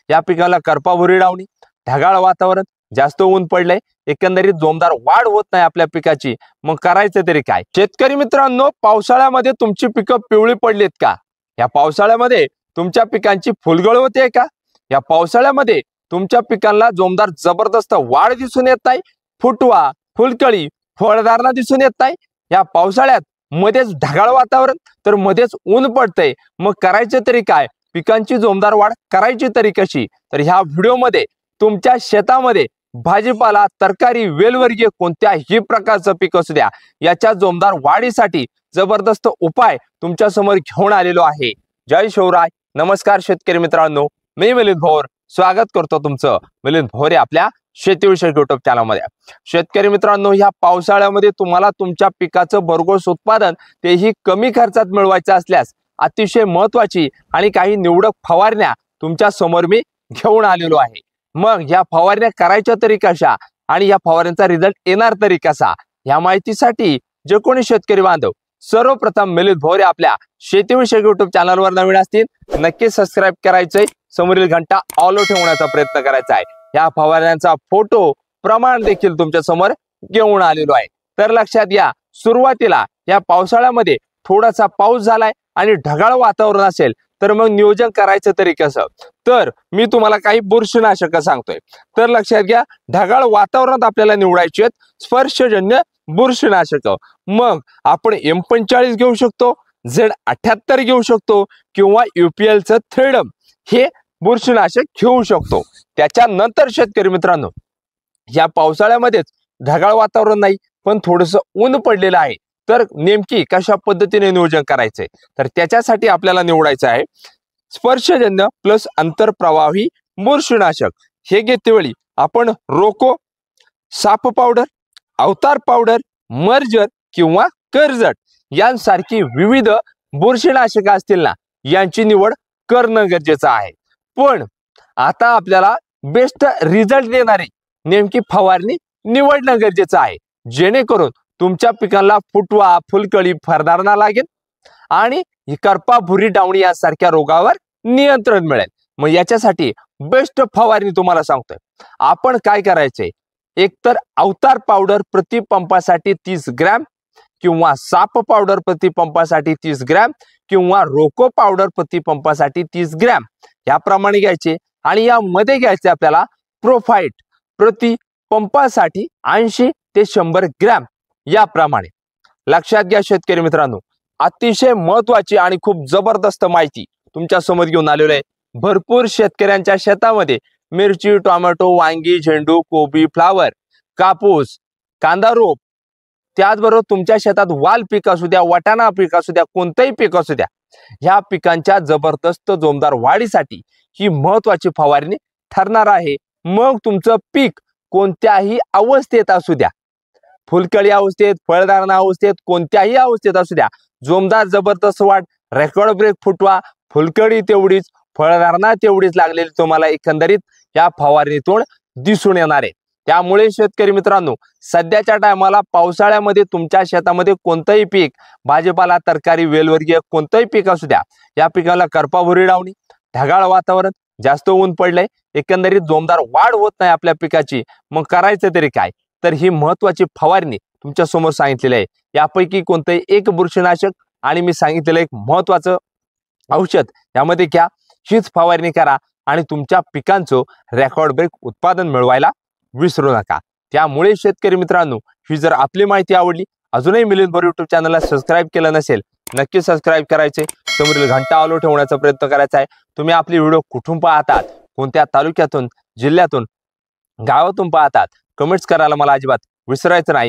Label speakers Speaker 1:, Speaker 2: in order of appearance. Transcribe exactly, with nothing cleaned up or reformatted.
Speaker 1: या पिकाला करपा भुरी डावणी, ढगाळ वातावरण, जास्त ऊन पडलंय, एकंदरीत जोमदार वाढ होत नाही आपल्या पिकाची, मग करायचं तरी काय? शेतकरी मित्रांनो, पावसाळ्यामध्ये तुमची पिकं पिवळी पडलीत का? या पावसाळ्यामध्ये तुमच्या पिकांची फुलगळ होते का? या पावसाळ्यामध्ये तुमच्या पिकांना जोमदार जबरदस्त वाढ दिसून येत नाही, फुटवा, फुलकळी, फळधारणा दिसून येत नाही? या पावसाळ्यात मध्येच ढगाळ वातावरण तर मध्येच ऊन पडतंय, मग करायचे तरी काय? पिकांची जोमदार वाढ करायची तरी कशी? तर ह्या व्हिडिओमध्ये तुमच्या शेतामध्ये भाजीपाला, तरकारी, वेलवर्गीय कोणत्याही प्रकारचं पीक असू द्या, याच्या जोमदार वाढीसाठी जबरदस्त उपाय तुमच्या समोर घेऊन आलेलो आहे। जय शिवराय, नमस्कार शेतकरी मित्रांनो, मी मिलिंद भोर स्वागत करतो तुमचं मिलिंद भोर आपल्या शेतीविषयक युट्यूब चॅनलमध्ये। शेतकरी मित्रांनो, ह्या पावसाळ्यामध्ये तुम्हाला तुमच्या पिकाचं भरघोस उत्पादन तेही कमी खर्चात मिळवायचं असल्यास अतिशय महत्त्वाची आणि काही निवडक फवारण्या तुमच्या समोर मी घेऊन आलेलो आहे। मग या फवारण्या करायच्या तरी कशा आणि या फवारण्यांचा रिझल्ट येणार तरी कसा, या माहितीसाठी जे कोणी शेतकरी बांधव सर्वप्रथम मिलिंद भोर आपल्या शेतीविषयक युट्यूब चॅनलवर नवीन असतील, नक्की सबस्क्राईब करायचंय, समोरील घंटा ऑल ठेवण्याचा प्रयत्न करायचा आहे। या फवारण्यांचा फोटो प्रमाण देखील तुमच्या समोर घेऊन आलेलो आहे। तर लक्षात घ्या, सुरुवातीला या पावसाळ्यामध्ये थोडासा पाऊस झालाय आणि ढगाळ वातावरण असेल तर मग नियोजन करायचं तरी कसं? तर मी तुम्हाला काही बुरशीनाशक सांगतोय। तर लक्षात घ्या, ढगाळ वातावरणात आपल्याला निवडायची आहेत स्पर्शजन्य बुरशीनाशक। मग आपण एम पंचेचाळीस घेऊ शकतो, झेड अठ्याहत्तर घेऊ शकतो किंवा युपीएलचं थ्रीडम हे बुरशीनाशक घेऊ शकतो। त्याच्यानंतर शेतकरी मित्रांनो, या पावसाळ्यामध्येच ढगाळ वातावरण नाही पण थोडंसं ऊन पडलेलं आहे, तर नेमकी कशा पद्धतीने नियोजन करायचंय? तर त्याच्यासाठी आपल्याला निवडायचं आहे स्पर्शजन्य प्लस अंतरप्रवाही बुरशीनाशक। हे घेतेवेळी आपण रोको, साप पावडर, अवतार पावडर, मर्जर किंवा कर्जट यांसारखी विविध बुरशीनाशक असतील ना, यांची निवड करणं गरजेचं आहे। पण आता आपल्याला बेस्ट रिझल्ट देणारी नेमकी फवारणी निवडणं गरजेचं आहे, जेणेकरून तुमच्या पिकांना फुटवा, फुलकळी, फळधारणा लागेल आणि करपा भुरी डावणी यासारख्या रोगावर नियंत्रण मिळेल। मग याच्यासाठी बेस्ट फवारणी तुम्हाला सांगतोय। आपण काय करायचंय, एकतर अवतार पावडर प्रति पंपासाठी तीस ग्रॅम किंवा साप पावडर प्रति पंपासाठी तीस ग्रॅम किंवा रोको पावडर प्रति पंपासाठी तीस ग्रॅम याप्रमाणे घ्यायचे आणि यामध्ये घ्यायचे आपल्याला प्रोफाइट प्रति पंपासाठी ऐंशी ते शंभर ग्रॅम याप्रमाणे। लक्षात घ्या शेतकरी मित्रांनो, अतिशय महत्त्वाची आणि खूप जबरदस्त माहिती तुमच्या समोर घेऊन आलेलो आहे। भरपूर शेतकऱ्यांच्या शेतामध्ये मिरची, टोमॅटो, वांगी, झेंडू, कोबी, फ्लावर, कापूस, कांदा रोप, त्याचबरोबर तुमच्या शेतात वाल पीक असू द्या, वाटाणा पीक असू द्या, कोणतंही पीक असू द्या, ह्या पिकांच्या जबरदस्त जोमदार वाढीसाठी ही महत्त्वाची फवारणी ठरणार आहे। मग तुमचं पीक कोणत्याही अवस्थेत असू द्या, फुलकळी अवस्थेत, फळधारणा अवस्थेत, कोणत्याही अवस्थेत असू द्या, जोमदार जबरदस्त वाढ, रेकॉर्ड ब्रेक फुटवा, फुलकळी तेवढीच, फळधारणा तेवढीच लागलेली तुम्हाला एकंदरीत या फवारणीतून दिसून येणार आहे। त्यामुळे शेतकरी मित्रांनो, सध्याच्या टायमाला पावसाळ्यामध्ये तुमच्या शेतामध्ये कोणतंही पीक, भाजीपाला, तरकारी, वेलवर्गीय कोणतंही पीक असू द्या, या पिकाला करपा भुरी डावणी, ढगाळ वातावरण, जास्त ऊन पडलंय, एकंदरीत जोमदार वाढ होत नाही आपल्या पिकाची, मग करायचं तरी काय? तर ही महत्त्वाची फवारणी तुमच्या समोर सांगितलेली आहे। यापैकी कोणतंही एक बुरशीनाशक आणि मी सांगितलेलं एक महत्त्वाचं औषध यामध्ये घ्या, हीच फवारणी करा आणि तुमच्या पिकांचं रेकॉर्ड ब्रेक उत्पादन मिळवायला विसरू नका। त्यामुळे शेतकरी मित्रांनो, ही जर आपली माहिती आवडली, अजूनही मिलिंद भोर युट्यूब चॅनलला सबस्क्राईब केलं नसेल, नक्की सबस्क्राईब करायचे, समोरील घंटा ऑल ठेवण्याचा प्रयत्न करायचा आहे। तुम्ही आपली व्हिडिओ कुठून पाहतात, कोणत्या तालुक्यातून, जिल्ह्यातून, गावातून पाहतात, कमेंट्स करायला मला अजिबात विसरायचं नाही।